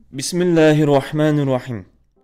Bismillahirrahmanirrahim.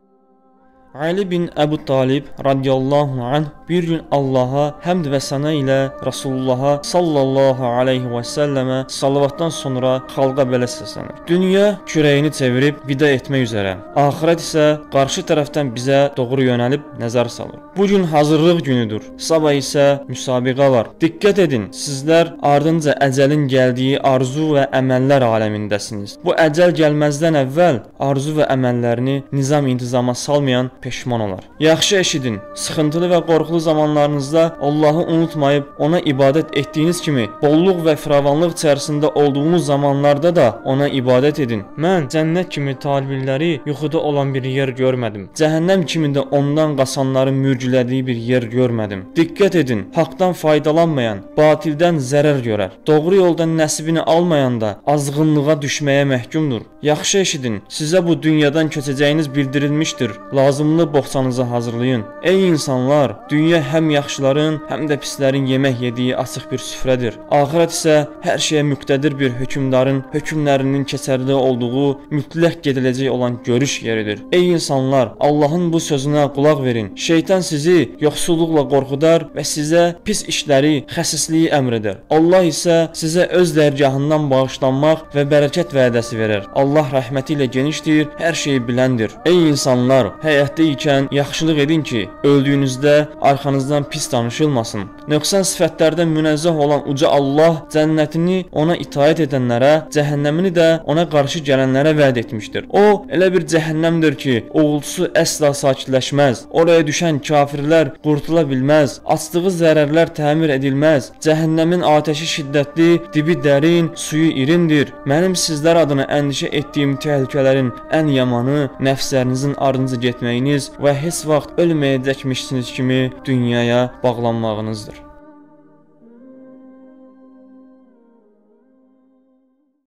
Ali bin Əbu Talib radiyallahu anh bir gün Allaha həmd və səna ilə Rasulullaha sallallahu aleyhi və səlləmə salavatdan sonra xalqa belə səslənir. Dünya kürəyini çevirib vida etmək üzərə, axirət isə qarşı tərəfdən bizə doğru yönəlib nəzər salır. Bugün hazırlıq günüdür, sabah isə müsabiqə var. Diqqət edin, sizlər ardınca əcəlin gəldiyi arzu və əməllər aləmindəsiniz. Bu əcəl gəlməzdən əvvəl arzu və əməllərini nizam-intizama salmayan peşman olar. Yaxşı eşidin, sıxıntılı və qorxulu zamanlarınızda Allahı unutmayıb ona ibadət etdiyiniz kimi, bolluq və firavanlıq içərisində olduğunuz zamanlarda da ona ibadət edin. Mən cənnət kimi talibləri yuxuda olan bir yer görmədim. Cəhənnəm kimi də ondan qasanların mürgülədiyi bir yer görmədim. Diqqət edin, haqdan faydalanmayan, batildən zərər görər. Doğru yoldan nəsibini almayan da azğınlığa düşməyə məhkumdur. Yaxşı eşidin, sizə bu dünyadan köçəcəyiniz bildirilmişdir. Lazımlı boxçanızı hazırlayın. Ey insanlar, dünya həm yaxşıların, həm də pislərin yemək yediyi açıq bir süfrədir. Axirət isə hər şeyə müqtədir bir hökmdarın hökmlərinin keçərli olduğu, mütləq gediləcək olan görüş yeridir. Ey insanlar, Allahın bu sözünə qulaq verin. Şeytan sizi yoxsulluqla qorxudar və sizə pis işləri, xəsisliyi əmr edər. Allah isə sizə öz dərgahından bağışlanmaq və bərəkət vədəsi verir. Allah rəhməti ilə genişdir, hər şeyi biləndir. Ey insanlar, həyatda ikən yaxşılıq edin ki, öldüyünüzdə arxanızdan pis danışılmasın. Nöqsan sifətlərdən münezzeh olan uca Allah cənnətini ona itaət edənlərə, cəhənnəmini də ona qarşı gələnlərə vəd etmişdir. O, elə bir cəhənnəmdir ki, uğultusu əsla sakitləşməz. Oraya düşən kafirlər qurtula bilməz. Açdığı zərərlər təmir edilməz. Cəhənnəmin atəşi şiddətli, dibi dərin, suyu irindir. Mənim sizlər adına əndişə etdiyim təhlükələrin ən yamanı nəfslərinizin ardınca getməyiniz və heç vaxt ölməyəcəkmişsiniz kimi dünyaya bağlanmağınızdır.